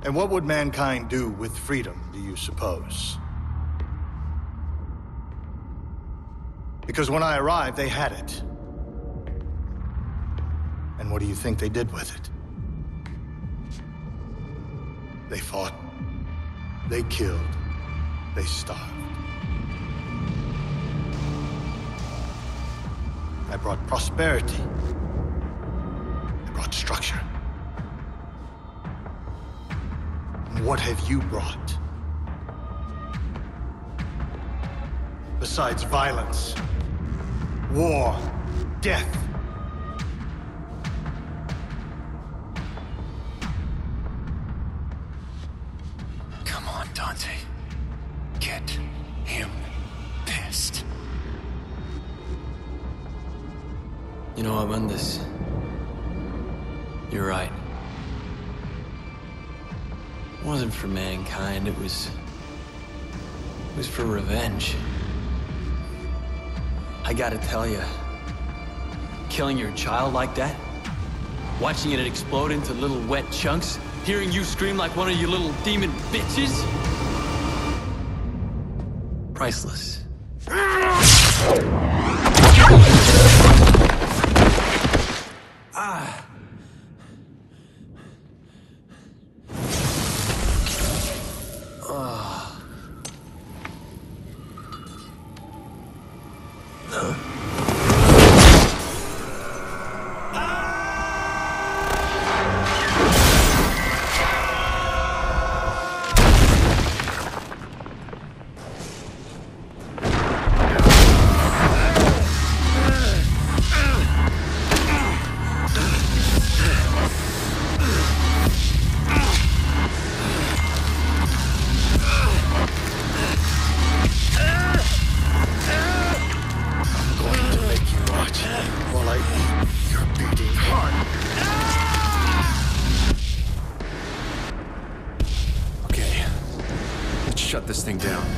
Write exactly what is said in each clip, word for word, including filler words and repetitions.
And what would mankind do with freedom, do you suppose? Because when I arrived, they had it. And what do you think they did with it? They fought, they killed, they starved. I brought prosperity. I brought structure. And what have you brought? Besides violence, war, death. Come on, Dante. Get him pissed. You know, Armandus, you're right. It wasn't for mankind, it was... It was for revenge. I gotta tell you, killing your child like that, watching it explode into little wet chunks, hearing you scream like one of you little demon bitches, priceless. Ah. Oh. Uh. Shut this thing down.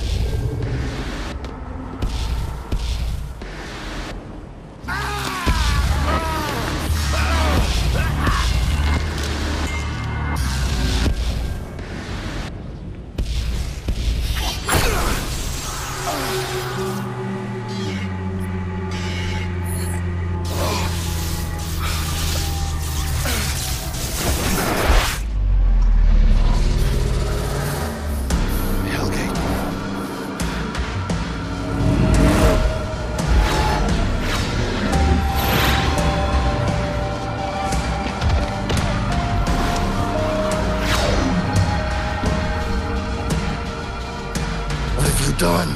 Done.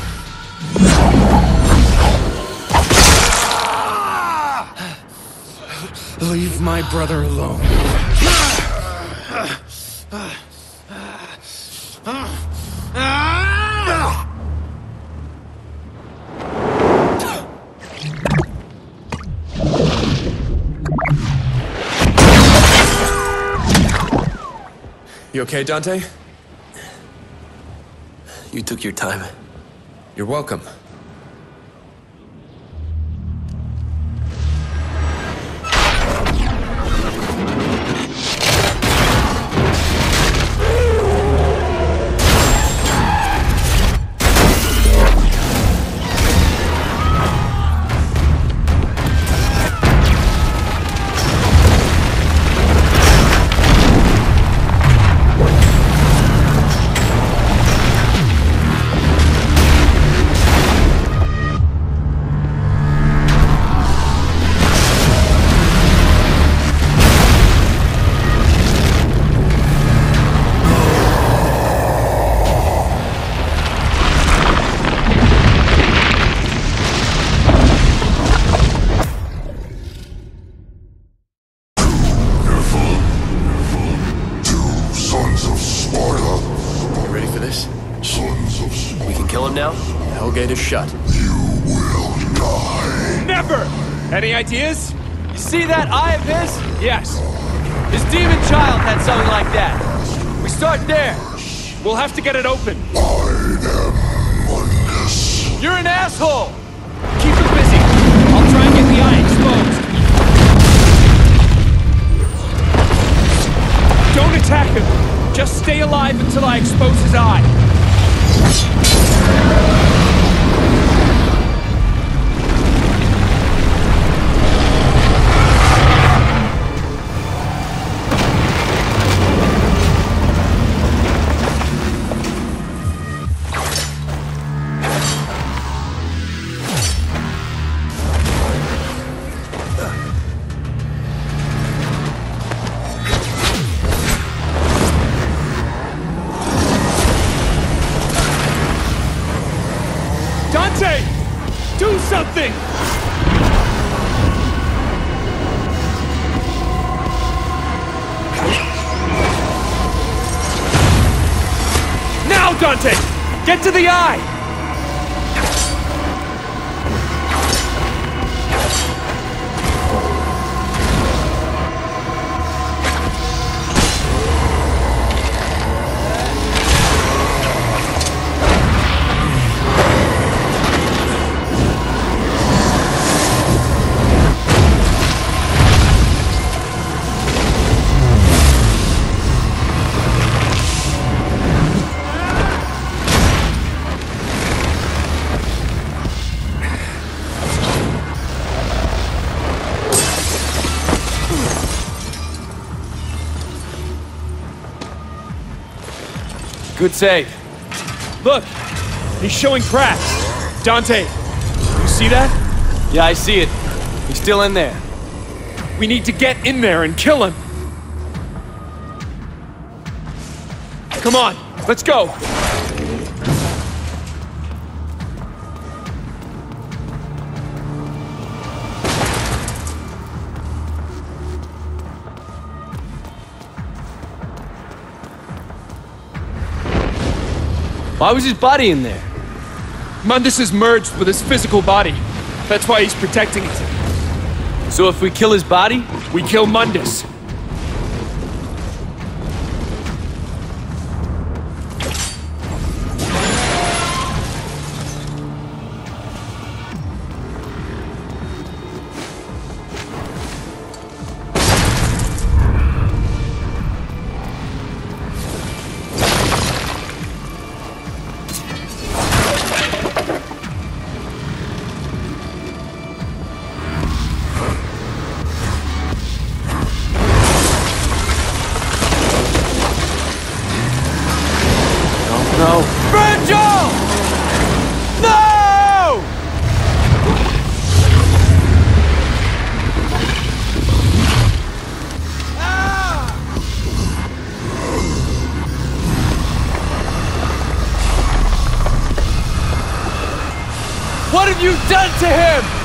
Leave my brother alone. You okay, Dante? You took your time. You're welcome. Hellgate is shut. You will die. Never! Any ideas? You see that eye of his? Yes. His demon child had something like that. We start there. We'll have to get it open. I am Mundus. You're an asshole! Keep him busy. I'll try and get the eye exposed. Don't attack him! Just stay alive until I expose his eye. Dante! Do something! Now, Dante! Get to the eye! Good save. Look, he's showing cracks. Dante, you see that? Yeah, I see it. He's still in there. We need to get in there and kill him. Come on, let's go. Why was his body in there? Mundus is merged with his physical body. That's why he's protecting it. So if we kill his body, we kill Mundus. No. Virgil! No! Ah! What have you done to him?